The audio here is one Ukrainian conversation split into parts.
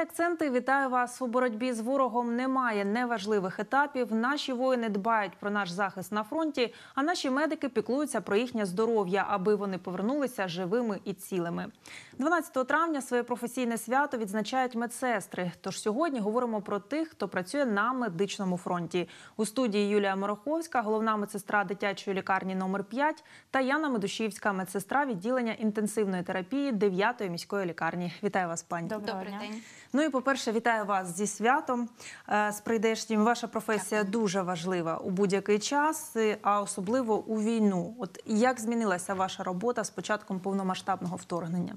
Це акценти. Вітаю вас. У боротьбі з ворогом немає неважливих етапів. Наші воїни дбають про наш захист на фронті, а наші медики піклуються про їхнє здоров'я, аби вони повернулися живими і цілими. 12 травня своє професійне свято відзначають медсестри. Тож сьогодні говоримо про тих, хто працює на медичному фронті. У студії Юлія Мороховська, головна медсестра дитячої лікарні номер 5, та Яна Медушівська, медсестра відділення інтенсивної терапії 9-ї міської лікарні. Вітаю вас, пані. Добрий день. Ну і, по-перше, вітаю вас зі святом, з прийдешнім. Ваша професія дуже важлива у будь-який час, а особливо у війну. От як змінилася ваша робота з початком повномасштабного вторгнення?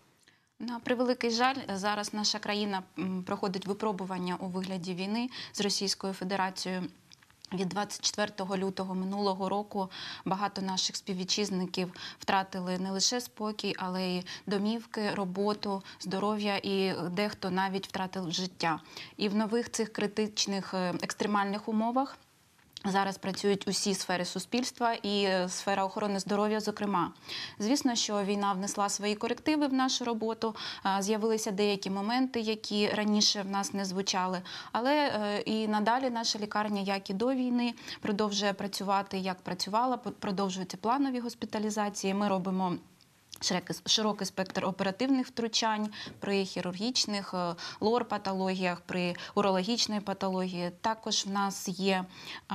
На превеликий жаль, зараз наша країна проходить випробування у вигляді війни з Російською Федерацією. Від 24 лютого минулого року багато наших співвітчизників втратили не лише спокій, але й домівки, роботу, здоров'я і дехто навіть втратив життя. І в нових цих критичних екстремальних умовах зараз працюють усі сфери суспільства і сфера охорони здоров'я, зокрема. Звісно, що війна внесла свої корективи в нашу роботу, з'явилися деякі моменти, які раніше в нас не звучали. Але і надалі наша лікарня, як і до війни, продовжує працювати, як працювала, продовжуються планові госпіталізації. Ми робимо широкий спектр оперативних втручань при хірургічних, лор-патологіях, при урологічній патології. Також в нас є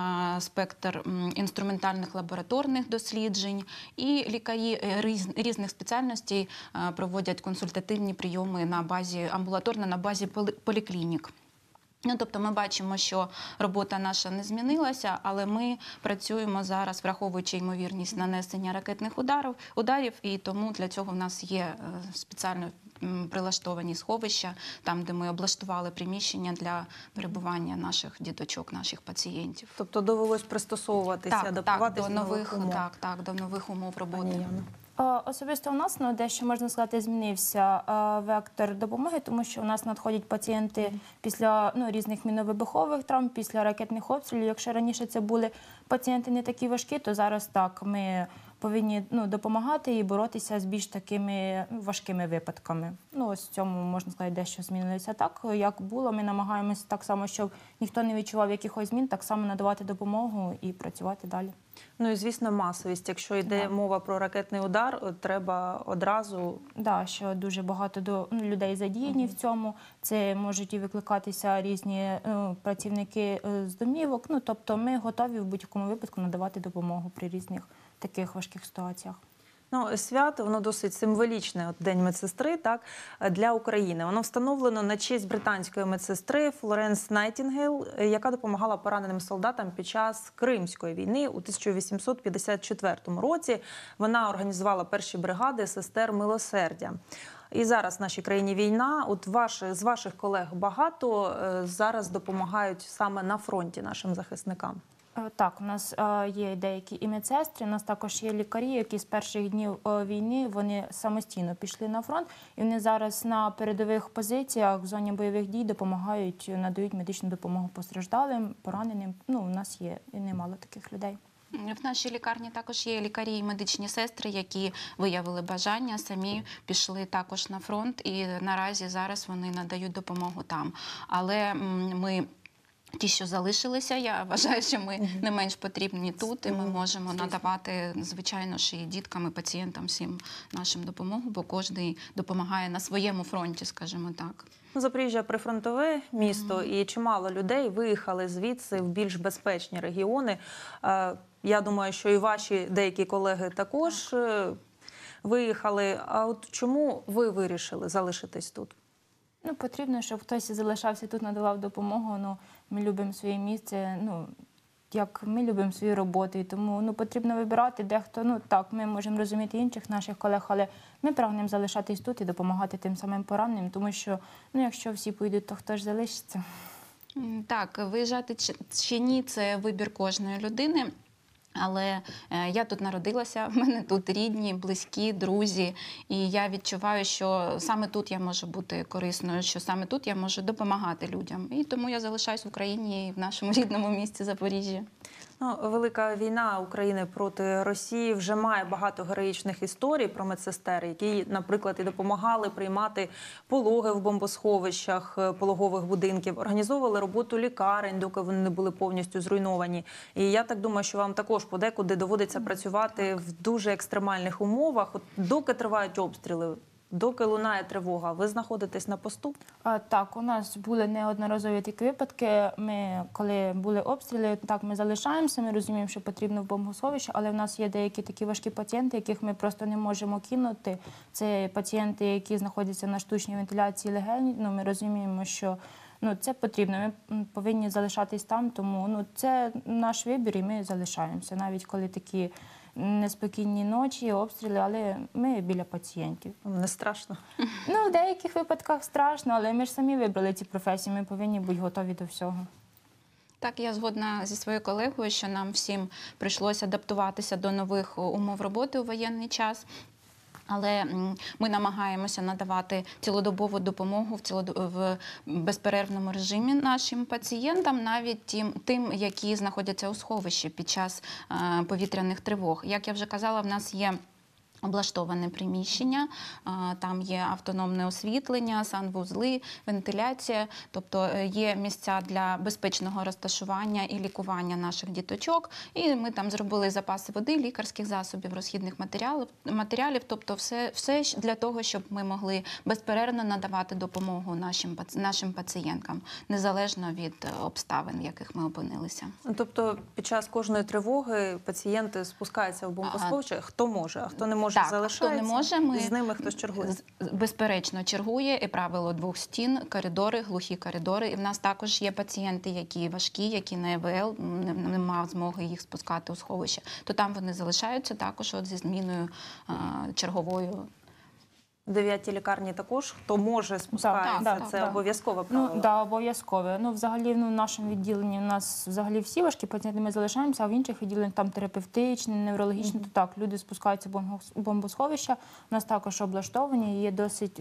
спектр інструментальних лабораторних досліджень, і лікарі різних спеціальностей проводять консультативні прийоми на базі, амбулаторно на базі поліклінік. Тобто ми бачимо, що робота наша не змінилася, але ми працюємо зараз, враховуючи ймовірність нанесення ракетних ударів, і тому для цього в нас є спеціально прилаштовані сховища, там, де ми облаштували приміщення для перебування наших діточок, наших пацієнтів. Тобто довелось пристосовуватися, адаптуватися до нових умов? Так, до нових умов роботи. Особисто у нас дещо, можна сказати, змінився вектор допомоги, тому що у нас надходять пацієнти після різних міновибухових травм, після ракетних обстрілів. Якщо раніше це були пацієнти не такі важкі, то зараз так, ми повинні допомагати і боротися з більш такими важкими випадками. Ось в цьому, можна сказати, дещо змінилося. Так, як було, ми намагаємося так само, щоб ніхто не відчував якихось змін, так само надавати допомогу і працювати далі. Ну і, звісно, масовість. Якщо йде мова про ракетний удар, треба одразу... Так, що дуже багато людей задіяні в цьому. Це можуть і викликатися різні працівники з домівок. Тобто ми готові в будь-якому випадку надавати допомогу при різних таких важких ситуаціях. Свято, воно досить символічне, День медсестри, так, для України. Воно встановлено на честь британської медсестри Флоренс Найтінгейл, яка допомагала пораненим солдатам під час Кримської війни у 1854 році. Вона організувала перші бригади сестер милосердя. І зараз в нашій країні війна. З ваших колег багато зараз допомагають саме на фронті нашим захисникам? Так, у нас є деякі і медсестри, у нас також є лікарі, які з перших днів війни вони самостійно пішли на фронт, і вони зараз на передових позиціях в зоні бойових дій допомагають, надають медичну допомогу постраждалим, пораненим. У нас є і немало таких людей. В нашій лікарні також є лікарі і медичні сестри, які виявили бажання, самі пішли також на фронт, і наразі зараз вони надають допомогу там. Але ми... Ті, що залишилися, я вважаю, що ми не менш потрібні тут, і ми можемо надавати, звичайно ж, і діткам, і пацієнтам всім нашим допомогу, бо кожен допомагає на своєму фронті, скажімо так. Запоріжжя – прифронтове місто, і чимало людей виїхали звідси в більш безпечні регіони. Я думаю, що і ваші деякі колеги також виїхали. А от чому ви вирішили залишитись тут? Потрібно, щоб хтось залишався тут, надавав допомогу. Ми любимо своє місце, як ми любимо свою роботу. І тому потрібно вибирати. Дехто, так, ми можемо розуміти інших наших колег, але ми прагнемо залишатись тут і допомагати тим самим пораненим, тому що, якщо всі поїдуть, то хто ж залишиться? Так, виїжджати чи ні – це вибір кожної людини. Але я тут народилася, в мене тут рідні, близькі, друзі, і я відчуваю, що саме тут я можу бути корисною, що саме тут я можу допомагати людям. І тому я залишаюсь в Україні і в нашому рідному місті Запоріжжя. Ну, велика війна України проти Росії вже має багато героїчних історій про медсестер, які, наприклад, і допомагали приймати пологи в бомбосховищах пологових будинків, організовували роботу лікарень, доки вони не були повністю зруйновані. І я так думаю, що вам також подекуди доводиться працювати в дуже екстремальних умовах, от доки тривають обстріли. Доки лунає тривога, ви знаходитесь на посту? Так, у нас були неодноразові такі випадки. Ми, коли були обстріли, так ми залишаємося, ми розуміємо, що потрібно в бомбосховище, але в нас є деякі такі важкі пацієнти, яких ми просто не можемо кинути. Це пацієнти, які знаходяться на штучній вентиляції легень. Ну, ми розуміємо, що це потрібно, ми повинні залишатись там, тому це наш вибір і ми залишаємося, навіть коли такі неспокійні ночі, обстріли, але ми біля пацієнтів. Не страшно? В деяких випадках страшно, але ми ж самі вибрали ці професії, ми повинні бути готові до всього. Так, я згодна зі своєю колегою, що нам всім прийшлося адаптуватися до нових умов роботи у воєнний час. Але ми намагаємося надавати цілодобову допомогу в безперервному режимі нашим пацієнтам, навіть тим, які знаходяться у сховищі під час повітряних тривог. Як я вже казала, в нас є облаштоване приміщення, там є автономне освітлення, санвузли, вентиляція, тобто є місця для безпечного розташування і лікування наших діточок. І ми там зробили запаси води, лікарських засобів, розхідних матеріалів, тобто все для того, щоб ми могли безперервно надавати допомогу нашим пацієнткам, незалежно від обставин, в яких ми опинилися. Тобто під час кожної тривоги пацієнти спускаються в бомбосховище, хто може, а хто не може, так, залишається, хто не може, з ними хтось чергує? Безперечно, чергує і правило 2 стін, коридори, глухі коридори. І в нас також є пацієнти, які важкі, які на ЕВЛ, немає змоги їх спускати у сховище. То там вони залишаються також зі зміною черговою. В 9-й лікарні також, хто може спускається, це обов'язкове правило? Так, обов'язкове. Взагалі, в нашому відділенні у нас взагалі всі важкі пацієнти, ми залишаємося, а в інших відділеннях там терапевтичні, неврологічні, то так, люди спускаються в бомбосховища, у нас також облаштовані, є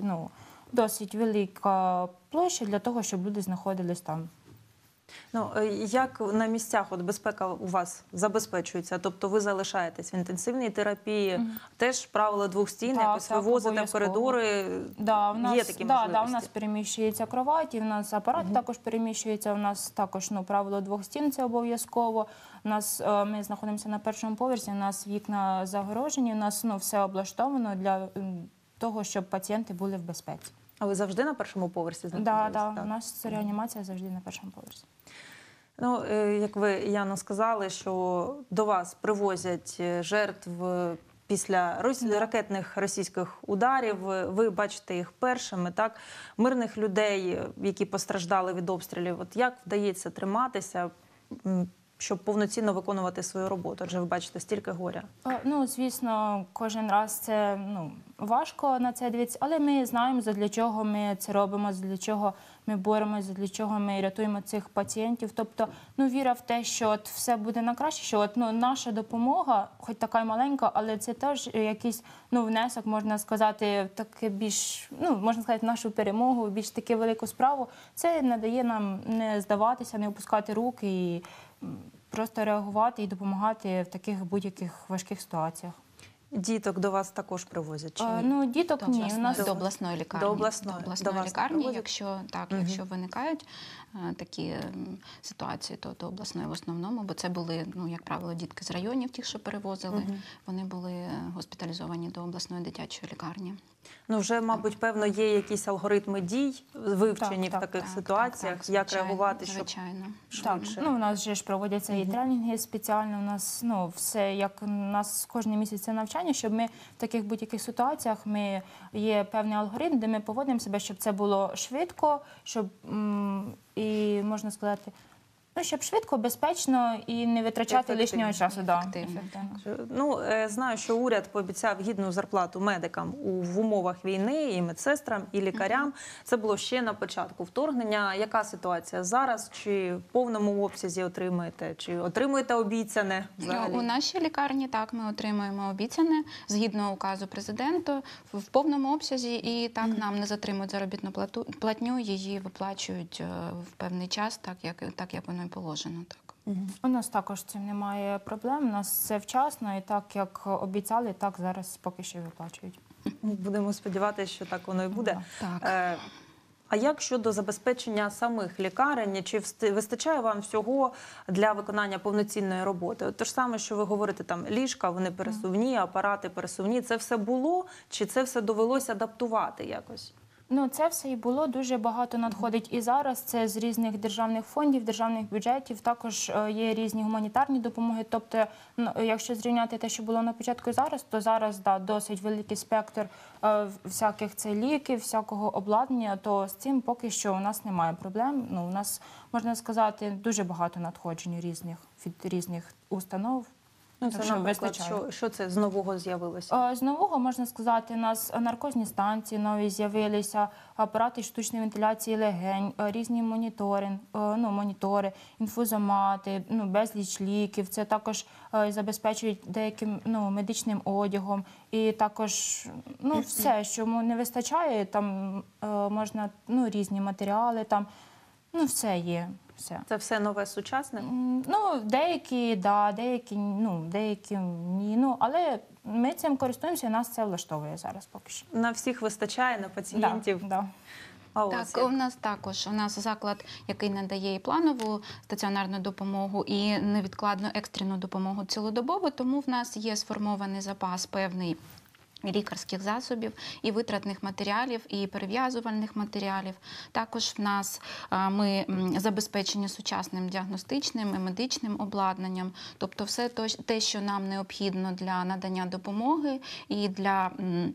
досить велика площа для того, щоб люди знаходились там. Як на місцях безпека у вас забезпечується? Тобто ви залишаєтесь в інтенсивній терапії, теж правило 2 стін, якось вивозите в коридори, є такі можливості? Так, у нас переміщується кровать, і в нас апарат також переміщується, у нас також правило 2 стін, це обов'язково. Ми знаходимося на 1-му поверсі, у нас вікна загорожені, у нас все облаштовано для того, щоб пацієнти були в безпеці. А ви завжди на 1-му поверсі знаходитесь? Так, у нас реанімація завжди на 1-му поверсі. Як ви, Яно, сказали, що до вас привозять жертв після ракетних російських ударів, ви бачите їх першими, так? Мирних людей, які постраждали від обстрілів, як вдається триматися, щоб повноцінно виконувати свою роботу? Адже ви бачите стільки горя. Звісно, кожен раз це важко на це дивитися, але ми знаємо, задля чого ми це робимо, задля чого ми боремося, задля чого ми рятуємо цих пацієнтів. Тобто, віра в те, що все буде на краще, що наша допомога, хоч така й маленька, але це теж якийсь внесок, можна сказати, в таке більш, можна сказати, нашу перемогу, більш таки велику справу. Це не дає нам не здаватися, не опускати руки і просто реагувати і допомагати в таких будь-яких важких ситуаціях. Діток до вас також привозять? Чи діток ні. До обласної лікарні. До обласної лікарні, якщо виникають такі ситуації, то до обласної в основному, бо це були, як правило, дітки з районів, ті, що перевозили, вони були госпіталізовані до обласної дитячої лікарні. Вже, мабуть, певно, є якісь алгоритми дій, вивчені в таких ситуаціях, як реагувати, щоб швидше. У нас же ж проводяться і тренінги спеціально, у нас все, як у нас кожен місяць це навчання, щоб ми в таких будь-яких ситуаціях, є певний алгоритм, де ми поводимо себе, щоб це було швидко, щоб, і можна сказати, щоб швидко, безпечно і не витрачати лишнього часу. Знаю, що уряд пообіцяв гідну зарплату медикам в умовах війни, і медсестрам, і лікарям. Це було ще на початку вторгнення. Яка ситуація зараз? Чи в повному обсязі отримуєте? Чи отримуєте обіцяне взагалі? У нашій лікарні, так, ми отримуємо обіцяне згідно указу президента в повному обсязі, і так нам не затримують заробітну платню, її виплачують в певний час, так як воно і положено. Так. У нас також з цим немає проблем. У нас все вчасно, і так як обіцяли, так зараз поки що виплачують. Будемо сподіватися, що так воно і буде. Так. А як щодо забезпечення самих лікарень? Чи вистачає вам всього для виконання повноцінної роботи? Те ж саме, що ви говорите, там ліжка, вони пересувні, апарати пересувні. Це все було? Чи це все довелося адаптувати якось? Ну, це все і було, дуже багато надходить і зараз. Це з різних державних фондів, державних бюджетів. Також є різні гуманітарні допомоги. Тобто, якщо зрівняти те, що було на початку і зараз, то зараз, да, досить великий спектр всяких це ліків, всякого обладнання, то з цим поки що у нас немає проблем. Ну, у нас, можна сказати, дуже багато надходжень різних, від різних установ. Ну, це, Так що наприклад, вистачає. що це з нового з'явилося? З нового, можна сказати, у нас наркозні станції нові з'явилися, апарати штучної вентиляції легень, різні монітори, інфузомати, безліч ліків. Це також забезпечують деяким медичним одягом. І також все, що не вистачає, там можна різні матеріали, там все є. Все. Це все нове, сучасне? Деякі, да, деякі ні. Але ми цим користуємося, і нас це влаштовує зараз поки що. На всіх вистачає, на пацієнтів? Да. А ось Так, у нас заклад, який надає і планову стаціонарну допомогу, і невідкладну екстрену допомогу цілодобово, тому в нас є сформований запас певний лікарських засобів, і витратних матеріалів, і перев'язувальних матеріалів. Також в нас ми забезпечені сучасним діагностичним і медичним обладнанням. Тобто все те, що нам необхідно для надання допомоги і для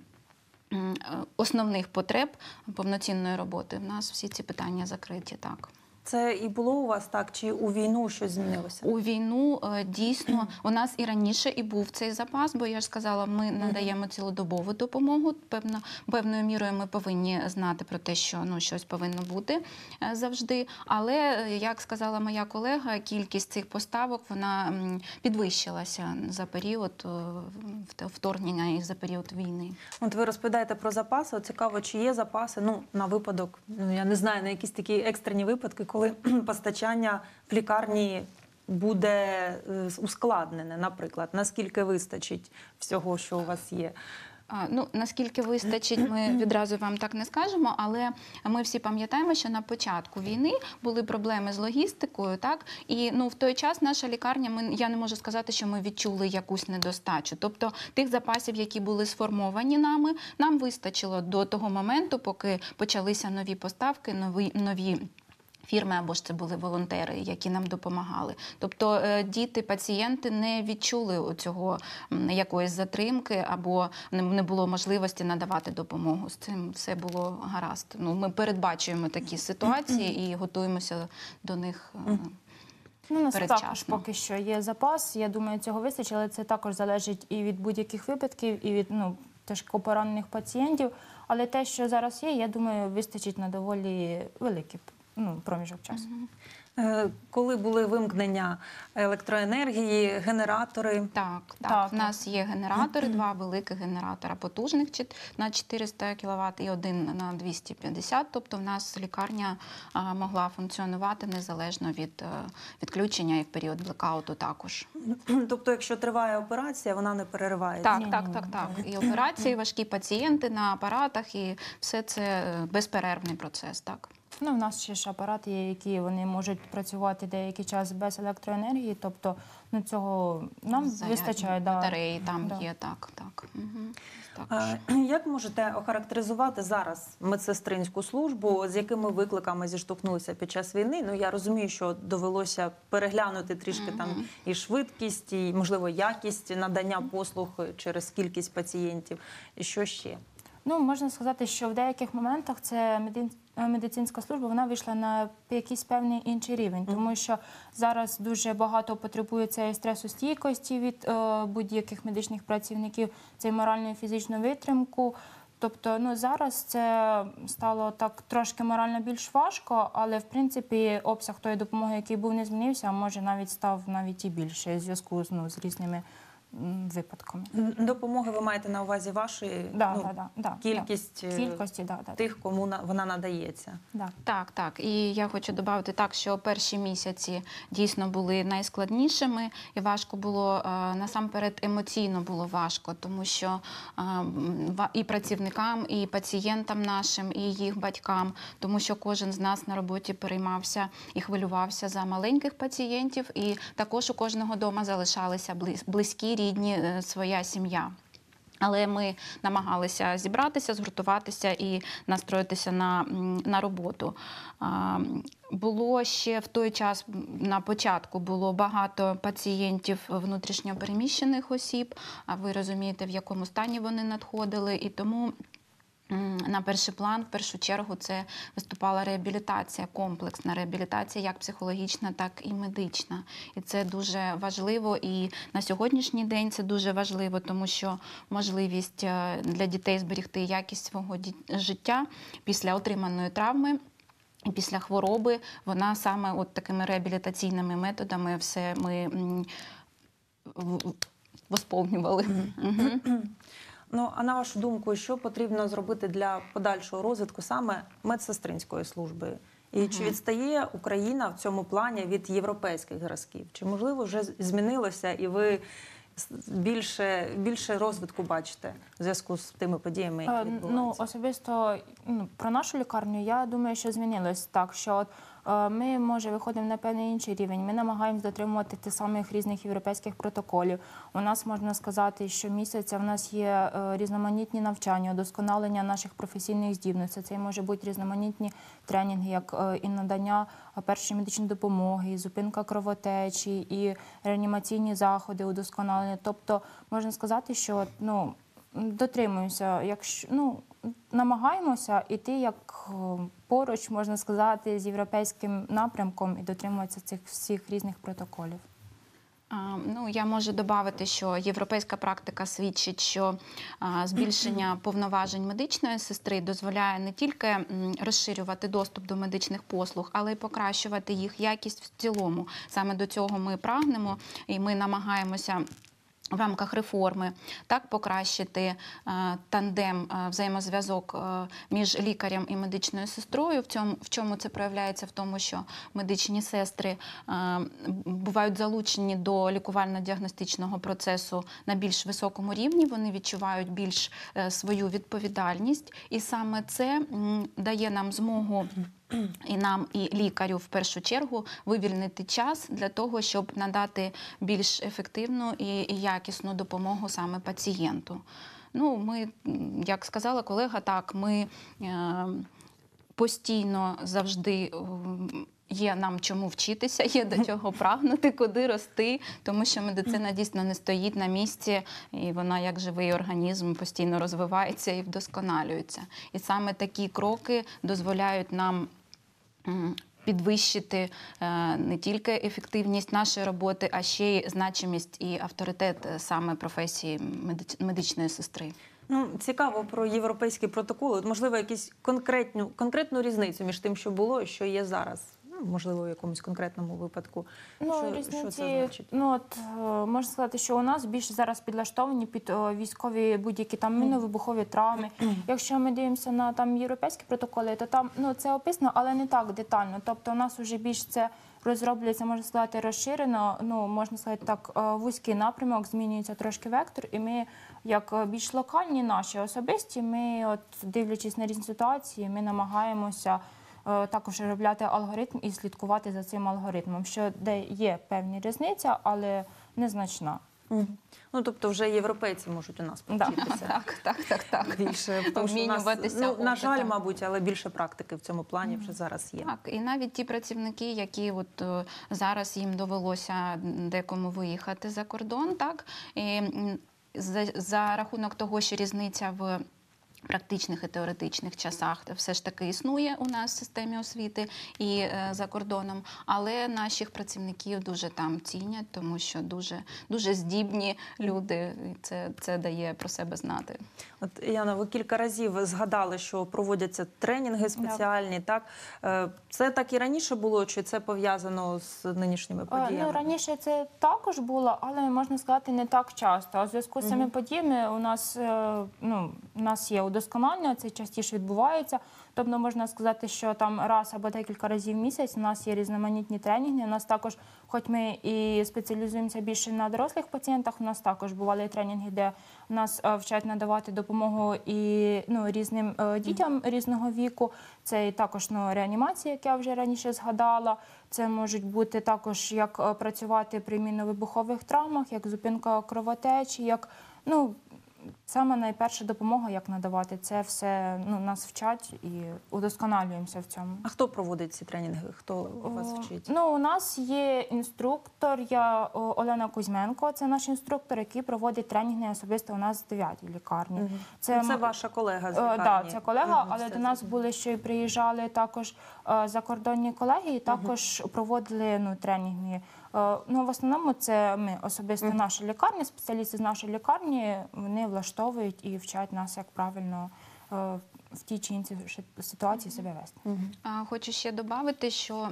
основних потреб повноцінної роботи. В нас всі ці питання закриті, так. це і було у вас так, чи у війну щось змінилося? У війну дійсно у нас і раніше і був цей запас, бо я ж сказала, ми надаємо цілодобову допомогу. Певною мірою ми повинні знати про те, що щось повинно бути завжди. Але, як сказала моя колега, кількість цих поставок вона підвищилася за період вторгнення і за період війни. От ви розповідаєте про запаси. От цікаво, чи є запаси на випадок, я не знаю, на якісь такі екстрені випадки, коли постачання в лікарні буде ускладнене, наприклад. Наскільки вистачить всього, що у вас є? Наскільки вистачить, ми відразу вам так не скажемо, але ми всі пам'ятаємо, що на початку війни були проблеми з логістикою, так? І в той час наша лікарня, я не можу сказати, що ми відчули якусь недостачу. Тобто тих запасів, які були сформовані нами, нам вистачило до того моменту, поки почалися нові поставки, нові фірми, або ж це були волонтери, які нам допомагали. Тобто діти, пацієнти не відчули цього якоїсь затримки, або не було можливості надавати допомогу. З цим все було гаразд. Ми передбачуємо такі ситуації і готуємося до них У нас також передчасно. поки що є запас. Я думаю, цього вистачить, але це також залежить і від будь-яких випадків, і від тяжко поранених пацієнтів. Але те, що зараз є, я думаю, вистачить на доволі великий проміжок часу. Коли були вимкнення електроенергії, генератори? Так. В нас є генератори, два великих генератора потужних на 400 кВт і один на 250. Тобто в нас лікарня могла функціонувати незалежно від відключення і в період блекауту також. Тобто, якщо триває операція, вона не переривається? Так. І операції, важкі пацієнти на апаратах, і все це безперервний процес, так. У нас ще ж апарати є, які вони можуть працювати деякий час без електроенергії, тобто цього нам вистачає. Батареї там є, так. Як можете охарактеризувати зараз медсестринську службу, з якими викликами зіштовхнулися під час війни? Я розумію, що довелося переглянути трішки там і швидкість, і, можливо, якість надання послуг через кількість пацієнтів. І що ще? Можна сказати, що в деяких моментах це медицинська служба, вона вийшла на якийсь певний інший рівень, тому що зараз дуже багато потребує цієї стресостійкості від будь-яких медичних працівників, цієї моральної і фізичної витримку. Тобто, зараз це стало так трошки морально більш важко, але, в принципі, обсяг тої допомоги, який був, не змінився, а може навіть став і більше в зв'язку з різними випадками. Допомоги ви маєте на увазі вашої кількість Кількості, тих, кому вона надається? Так. І я хочу додати так, що перші місяці дійсно були найскладнішими, і важко було, насамперед емоційно було важко, тому що і працівникам, і пацієнтам нашим, і їх батькам, тому що кожен з нас на роботі переймався і хвилювався за маленьких пацієнтів, і також у кожного дома залишалися близькі, рідні, своя сім'я. Але ми намагалися зібратися, згуртуватися і настроїтися на роботу. Було ще в той час, на початку, було багато пацієнтів внутрішньо переміщених осіб, а ви розумієте, в якому стані вони надходили, і тому на перший план, в першу чергу, це виступала реабілітація, комплексна реабілітація, як психологічна, так і медична. І це дуже важливо, і на сьогоднішній день це дуже важливо, тому що можливість для дітей зберегти якість свого життя після отриманої травми і після хвороби, вона саме от такими реабілітаційними методами все ми восповнювали. Ну, а на вашу думку, що потрібно зробити для подальшого розвитку саме медсестринської служби? І чи відстає Україна в цьому плані від європейських зразків? Чи, можливо, вже змінилося і ви більше розвитку бачите в зв'язку з тими подіями, які відбуваються? Особисто про нашу лікарню, я думаю, що змінилось так, що ми, може, виходимо на певний інший рівень. Ми намагаємось дотримувати тих самих різних європейських протоколів. У нас, можна сказати, щомісяця в нас є різноманітні навчання, удосконалення наших професійних здібностей. Це може бути різноманітні тренінги, як і надання першої медичної допомоги, і зупинка кровотечі, і реанімаційні заходи, удосконалення. Тобто, можна сказати, що дотримуємося, намагаємося йти як поруч, можна сказати, з європейським напрямком і дотримуватися цих всіх різних протоколів. Я можу додати, що європейська практика свідчить, що збільшення повноважень медичної сестри дозволяє не тільки розширювати доступ до медичних послуг, але й покращувати їх якість в цілому. Саме до цього ми прагнемо і ми намагаємося в рамках реформи так покращити тандем, взаємозв'язок між лікарем і медичною сестрою. В чому це проявляється? В тому, що медичні сестри бувають залучені до лікувально-діагностичного процесу на більш високому рівні, вони відчувають більш свою відповідальність, і саме це дає нам змогу і нам, і лікарю, в першу чергу, вивільнити час для того, щоб надати більш ефективну і якісну допомогу саме пацієнту. Ми, як сказала колега, так, ми постійно завжди є нам чому вчитися, є до чого прагнути, куди рости, тому що медицина дійсно не стоїть на місці, і вона, як живий організм, постійно розвивається і вдосконалюється. І саме такі кроки дозволяють нам підвищити не тільки ефективність нашої роботи, а ще й значимість і авторитет саме професії медичної сестри. Цікаво про європейські протоколи. Можливо, якусь конкретну різницю між тим, що було і що є зараз? Можливо, в якомусь конкретному випадку. Що це значить? Можна сказати, що у нас більше зараз підлаштовані під військові будь-які там мінно-вибухові травми. Якщо ми дивимося на європейські протоколи, то там це описано, але не так детально. Тобто у нас вже більш це розроблюється, можна сказати, розширено, можна сказати так, вузький напрямок, змінюється трошки вектор, і ми, як більш локальні наші особисті, ми, дивлячись на різні ситуації, ми намагаємося також розробляти алгоритм і слідкувати за цим алгоритмом, що де є певні різниця, але незначна. Тобто вже європейці можуть у нас повчитися. Так. Більше, тому що у нас, на жаль, мабуть, але більше практики в цьому плані вже зараз є. Так, і навіть ті працівники, які зараз їм довелося декому виїхати за кордон, так, і за рахунок того, що різниця в практичних і теоретичних часах все ж таки існує у нас в системі освіти і за кордоном, але наших працівників дуже там цінять, тому що дуже здібні люди, і це дає про себе знати. От, Яна, ви кілька разів згадали, що проводяться тренінги спеціальні, так? Це так і раніше було, чи це пов'язано з нинішніми подіями? Ну, раніше це також було, але можна сказати, не так часто. А в зв'язку з цими подіями у нас є удосконалення, це частіше відбувається. Тобто можна сказати, що там раз або декілька разів в місяць у нас є різноманітні тренінги. У нас також, хоч ми і спеціалізуємося більше на дорослих пацієнтах, у нас також бували тренінги, де нас вчать надавати допомогу і різним дітям різного віку. Це і також реанімація, як я вже раніше згадала. Це можуть бути також, як працювати при мінно-вибухових травмах, як зупинка кровотечі, як саме найперша допомога, як надавати. Це все нас вчать і удосконалюємося в цьому. А хто проводить ці тренінги? Хто у вас вчить? У нас є інструктор, Олена Кузьменко, це наш інструктор, який проводить тренінги особисто у нас в 9-й лікарні. Це ваша колега з лікарні? Так, це колега, але до нас були ще й приїжджали також закордонні колеги і також проводили тренінги. В основному це ми, особисто наша лікарня, спеціалісти з нашої лікарні, вони влаштовують і вчать нас, як правильно в тій чи іншій ситуації себе вести. Хочу ще додати, що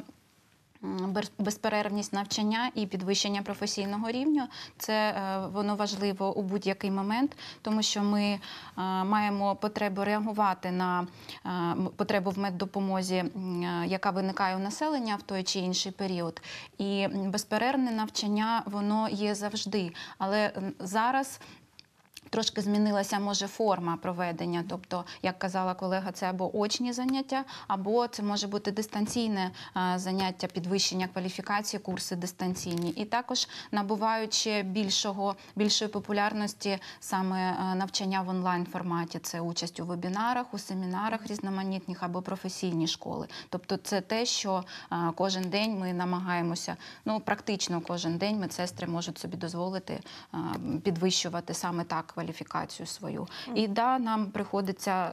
безперервність навчання і підвищення професійного рівня – це воно важливо у будь-який момент, тому що ми маємо потребу реагувати на потребу в меддопомозі, яка виникає у населення в той чи інший період. І безперервне навчання, воно є завжди. Але зараз трошки змінилася, може, форма проведення, тобто, як казала колега, це або очні заняття, або це може бути дистанційне заняття, підвищення кваліфікації, курси дистанційні. І також набувають ще більшої популярності саме навчання в онлайн-форматі. Це участь у вебінарах, у семінарах різноманітних або професійні школи. Тобто це те, що кожен день ми намагаємося, практично кожен день медсестри можуть собі дозволити підвищувати саме так кваліфікацію свою. І нам приходиться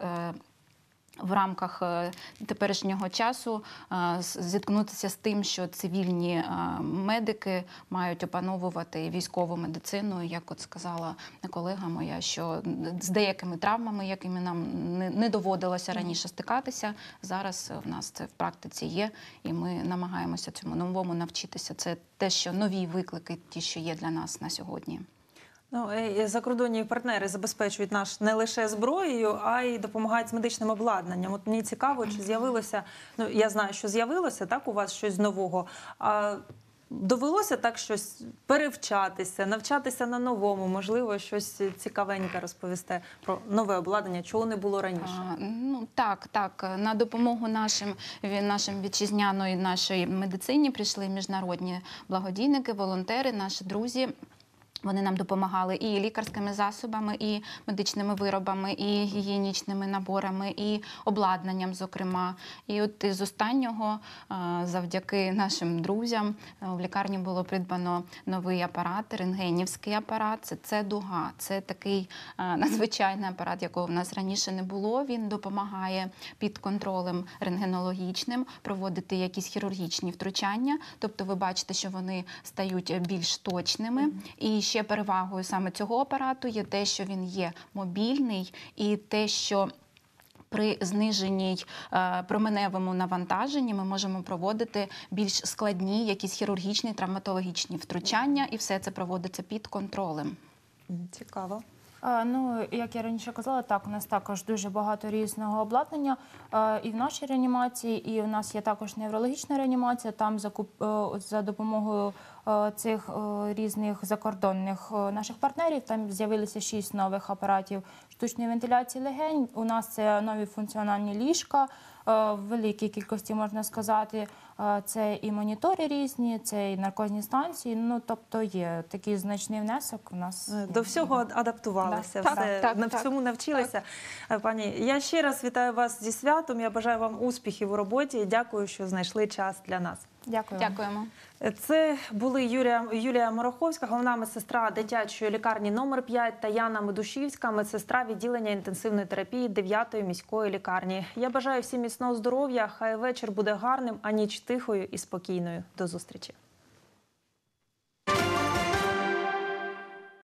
в рамках теперішнього часу зіткнутися з тим, що цивільні медики мають опановувати військову медицину, як от сказала колега моя, що з деякими травмами, якими нам не доводилося раніше стикатися, зараз в нас це в практиці є, і ми намагаємося цьому новому навчитися. Це те, що нові виклики, ті, що є для нас на сьогодні. Закордонні партнери забезпечують нас не лише зброєю, а й допомагають з медичним обладнанням. От мені цікаво, чи з'явилося, я знаю, що з'явилося, так, у вас щось нового. А довелося так щось перевчатися, навчатися на новому, можливо, щось цікавеньке розповісти про нове обладнання, чого не було раніше? Так. На допомогу нашим вітчизняної нашій медицині прийшли міжнародні благодійники, волонтери, наші друзі. Вони нам допомагали і лікарськими засобами, і медичними виробами, і гігієнічними наборами, і обладнанням, зокрема. І от із останнього, завдяки нашим друзям, в лікарні було придбано новий апарат, рентгенівський апарат. Це дуга. Це такий надзвичайний апарат, якого в нас раніше не було. Він допомагає під контролем рентгенологічним проводити якісь хірургічні втручання. Тобто ви бачите, що вони стають більш точними. І ще перевагою саме цього апарату є те, що він є мобільний, і те, що при зниженій променевому навантаженні ми можемо проводити більш складні, якісь хірургічні, травматологічні втручання, і все це проводиться під контролем. Цікаво. Як я раніше казала, так, у нас також дуже багато різного обладнання і в нашій реанімації, і у нас є також неврологічна реанімація, там за допомогою цих різних закордонних наших партнерів, там з'явилися 6 нових апаратів штучної вентиляції легень. У нас це нові функціональні ліжка, в великій кількості, можна сказати. Це і монітори різні, це і наркозні станції. Тобто є такий значний внесок у нас. До всього адаптувалися, всьому навчилися. Пані, я ще раз вітаю вас зі святом, я бажаю вам успіхів у роботі і дякую, що знайшли час для нас. Дякую. Дякуємо. Це були Юлія Мороховська, головна медсестра дитячої лікарні номер 5 та Яна Медушівська, медсестра відділення інтенсивної терапії 9-ї міської лікарні. Я бажаю всім міцного здоров'я, хай вечір буде гарним, а ніч тихою і спокійною. До зустрічі.